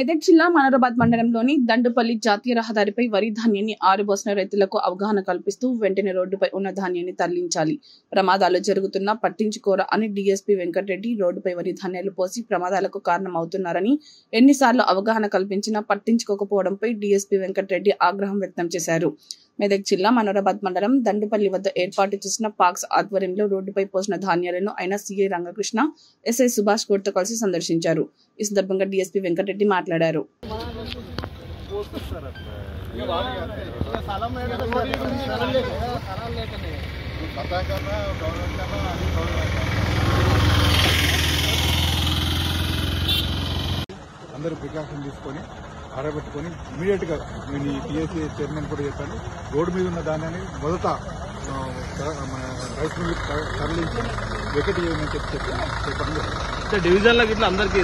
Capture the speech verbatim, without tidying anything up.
మెదక్ జిల్లా మనోరాబాద్ మండలంలోని దండుపల్లి జాతీయ రహదారిపై వరి ధాన్యాన్ని ఆరుబోసిన రైతులకు అవగాహన కల్పిస్తూ వెంటనే రోడ్డుపై ఉన్న ధాన్యాన్ని తరలించాలి, ప్రమాదాలు జరుగుతున్నా పట్టించుకోరా అని డీఎస్పీ వెంకటరెడ్డి రోడ్డుపై వరి ధాన్యాలు పోసి ప్రమాదాలకు కారణమవుతున్నారని ఎన్నిసార్లు అవగాహన కల్పించినా పట్టించుకోకపోవడంపై డీఎస్పీ వెంకటరెడ్డి ఆగ్రహం వ్యక్తం చేశారు. మెదక్ జిల్లా మనోరాబాద్ మండలం దండుపల్లి వద్ద ఏర్పాటు చేసిన పాక్స్ ఆధ్వర్యంలో రోడ్డుపై పోసిన ధాన్యాలను ఆయన సీఐ రంగకృష్ణ, ఎస్ఐ సుభాష్ గౌడ్తో కలిసి సందర్శించారు. ఈ సందర్భంగా డీఎస్పీ వెంకటరెడ్డి మాట్లాడారు. అందరూ ప్రికాషన్ తీసుకొని ఆరబెట్టుకొని ఇమీడియట్ గా నేను ఈ టీఎస్సీ చైర్మన్ కూడా చెప్పాను, రోడ్డు మీద ఉన్న దాన్ని మొదట మన రైస్ మిల్ తరలించి వెకెట్ చేయమని చెప్పి చెప్పండి. డివిజన్లకు ఇట్లా అందరికీ